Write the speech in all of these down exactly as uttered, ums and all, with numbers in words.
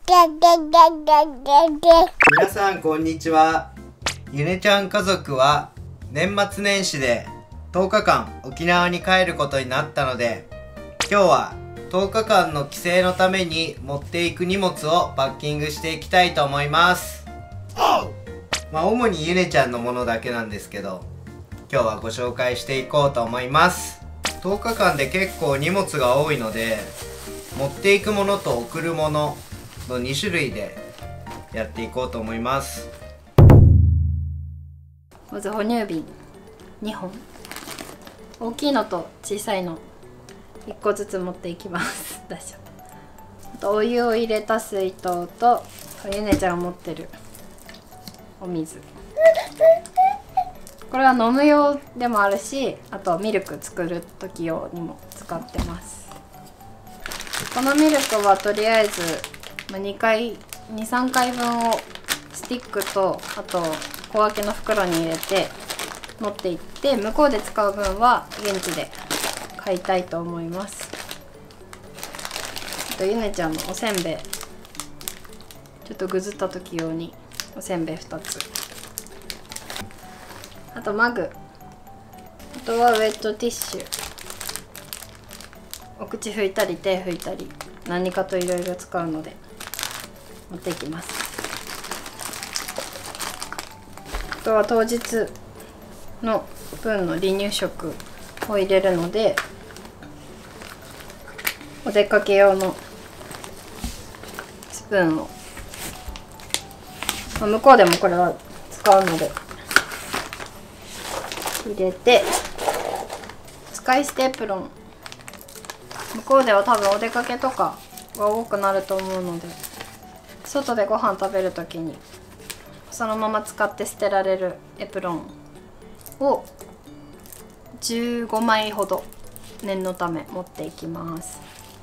皆さんこんにちは。ゆねちゃん家族は年末年始でとおかかん沖縄に帰ることになったので、今日はとおかかんの帰省のために持っていく荷物をパッキングしていきたいと思います。まあ主にゆねちゃんのものだけなんですけど、今日はご紹介していこうと思います。とおかかんで結構荷物が多いので、持っていくものと送るもののに種類でやっていこうと思います。 まず哺乳瓶にほん、大きいのと小さいのいっこずつ持っていきます。大丈夫。あとお湯を入れた水筒とゆねちゃんが持ってるお水、これは飲む用でもあるし、あとミルク作る時用にも使ってます。このミルクはとりあえずにかいにさんかいぶんをスティックとあと小分けの袋に入れて持っていって、向こうで使う分は現地で買いたいと思います。あとゆねちゃんのおせんべい、ちょっとぐずった時用におせんべいふたつ、あとマグ、あとはウェットティッシュ、お口拭いたり手拭いたり何かといろいろ使うので持っていきます。あとは当日の分の離乳食を入れるので、お出かけ用のスプーンを、まあ、向こうでもこれは使うので入れて、使い捨てエプロン、向こうでは多分お出かけとかが多くなると思うので、外でご飯食べる時にそのまま使って捨てられるエプロンをじゅうごまいほど念のため持っていきます。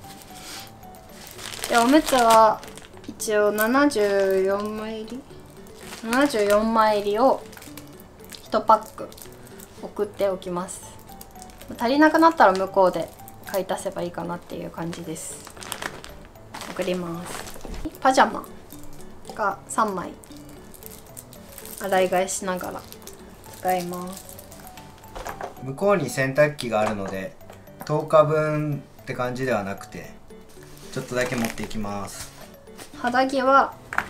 でおむつは一応ななじゅうよんまい入りななじゅうよんまい入りをいちパック送っておきます。足りなくなったら向こうで買い足せばいいかなっていう感じです。送ります。パジャマがさんまい洗い替えしながら使います。 向こうに洗濯機があるのでとおかぶんって感じではなくて、ちょっとだけ持っていきます。 肌着は、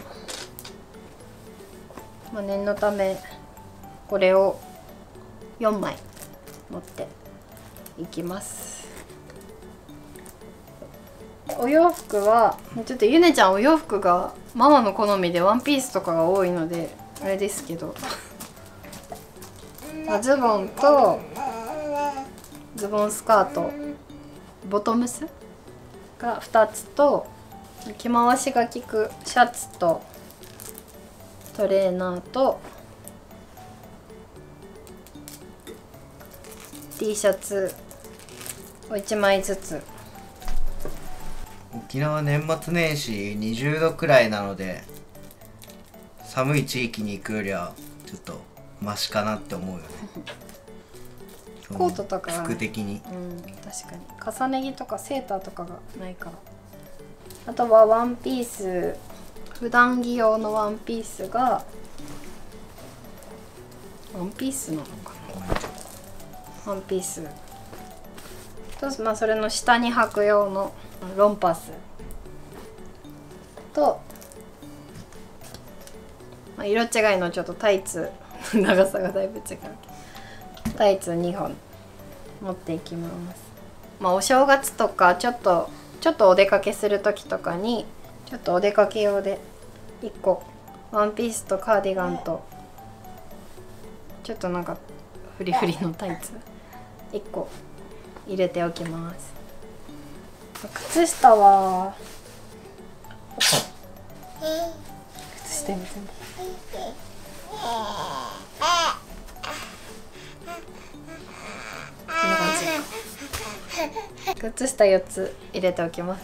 まあ、念のためこれをよんまい持っていきます。お洋服はちょっとゆねちゃんお洋服がママの好みでワンピースとかが多いのであれですけど、ズボンとズボンスカート、ボトムスがふたつと、着回しが効くシャツとトレーナーと T シャツをいちまいずつ。 沖縄年末年始にじゅうどくらいなので、寒い地域に行くよりはちょっとマシかなって思うよね。 コートとか服的に、 うん、確かに重ね着とかセーターとかがないから。あとはワンピース、普段着用のワンピースがワンピースなのかな、ワンピースと、まあ、それの下に履く用のロンパスと、まあ、色違いのちょっとタイツ長さがだいぶ違うタイツにほん持っていきます。まあ、お正月とかちょっとちょっとお出かけする時とかにちょっとお出かけ用でいっこワンピースとカーディガンとちょっとなんかフリフリのタイツいっこ入れておきます。靴下は靴下みたいなこんな感じ。靴下よっつ入れておきます。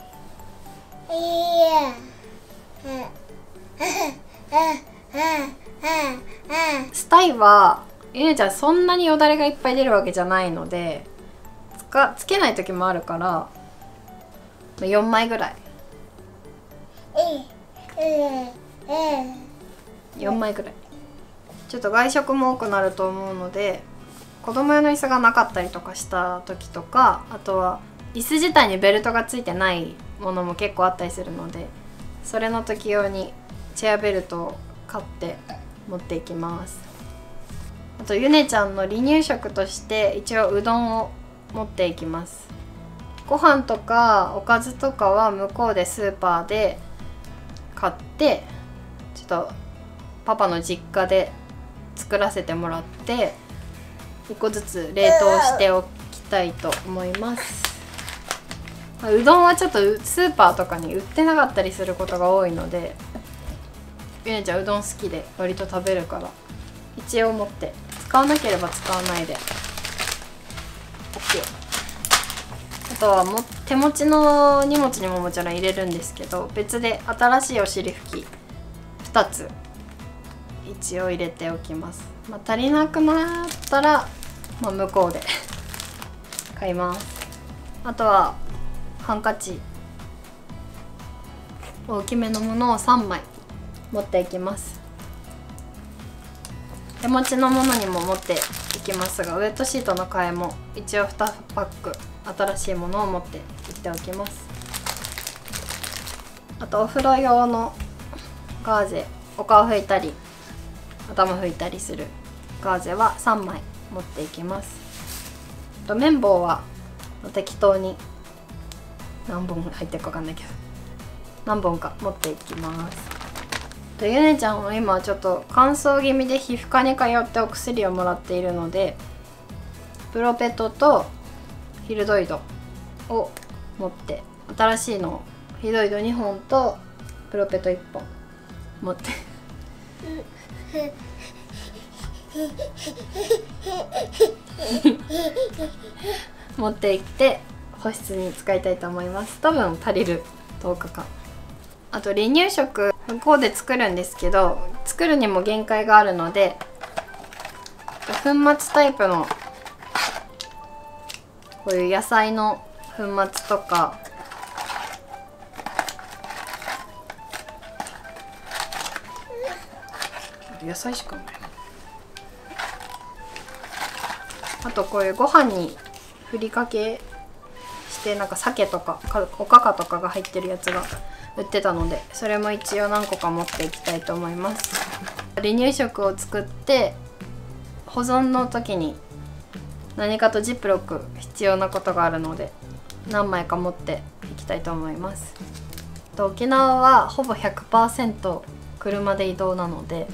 スタイはゆねちゃんそんなによだれがいっぱい出るわけじゃないので、つかつけない時もあるからよんまいぐらいよんまいぐらい。ちょっと外食も多くなると思うので、子供用の椅子がなかったりとかした時とか、あとは椅子自体にベルトがついてないものも結構あったりするので、それの時用にチェアベルトを買って持っていきます。あとゆねちゃんの離乳食として一応うどんを持っていきます。ご飯とかおかずとかは向こうでスーパーで買って、ちょっとパパの実家で作らせてもらっていっこずつ冷凍しておきたいと思います。うどんはちょっとスーパーとかに売ってなかったりすることが多いので、ゆねちゃんうどん好きで割と食べるから一応持って、使わなければ使わないで OK。 あとはも手持ちの荷物にももちろん入れるんですけど、別で新しいお尻拭きふたつ一応入れておきます。まあ、足りなくなったら、まあ、向こうで買います。あとはハンカチ大きめのものをさんまい持っていきます。手持ちのものにも持っていきますが、ウェットシートの替えも一応にパック新しいものを持っていっておきます。あとお風呂用のガーゼ、お顔拭いたり頭拭いたりするガーゼはさんまい持っていきます。あと綿棒は適当に何本入ってるか分かんないけど何本か持っていきます。ゆねちゃんは今ちょっと乾燥気味で皮膚科に通ってお薬をもらっているので、プロペトとヒルドイドを持って、新しいのヒルドイドにほんとプロペトいっぽん持って持って行って保湿に使いたいと思います。多分足りるとおかかん。あと離乳食向こうで作るんですけど、作るにも限界があるので、粉末タイプのこういう野菜の粉末とか、野菜しかない。あとこういうご飯にふりかけして、なんか鮭とかおかかとかが入ってるやつが売ってたので、それも一応何個か持っていきたいと思います。離乳食を作って保存の時に何かとジップロック必要なことがあるので、何枚か持っていきたいと思います。と沖縄はほぼ ひゃくパーセント 車で移動なので、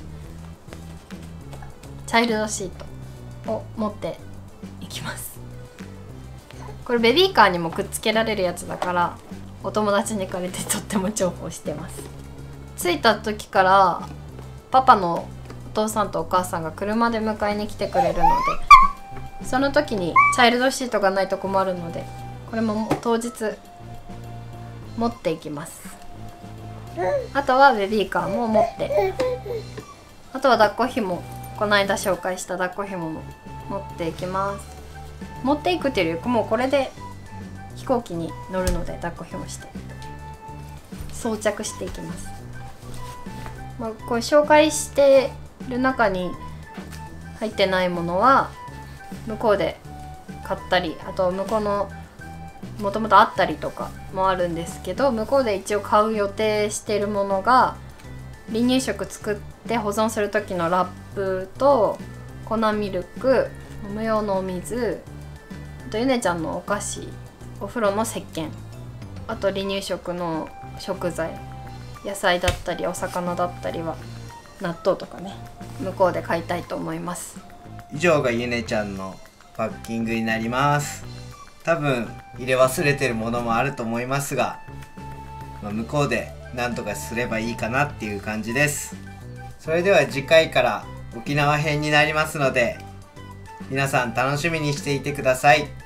チャイルドシートを持っていきます。これベビーカーにもくっつけられるやつだから、お友達に借りてとっても重宝してます。着いた時からパパのお父さんとお母さんが車で迎えに来てくれるので、その時にチャイルドシートがないと困るので、これも当日持っていきます。あとはベビーカーも持って、あとは抱っこひも、この間紹介した抱っこひもも持っていきます。持っていくっていうよりもうこれで飛行機に乗るので、抱っこひもして装着していきます。まあ、これ紹介してる中に入ってないものは向こうで買ったり、あと向こうのもともとあったりとかもあるんですけど、向こうで一応買う予定してるものが、離乳食作って保存する時のラップと粉ミルク、飲む用のお水、あとゆねちゃんのお菓子、お風呂の石鹸、あと離乳食の食材、野菜だったりお魚だったりは納豆とかね、向こうで買いたいと思います。 以上がゆねちゃんのパッキングになります。多分入れ忘れてるものもあると思いますが、まあ、向こうで何とかすればいいかなっていう感じです。それでは次回から沖縄編になりますので、皆さん楽しみにしていてください。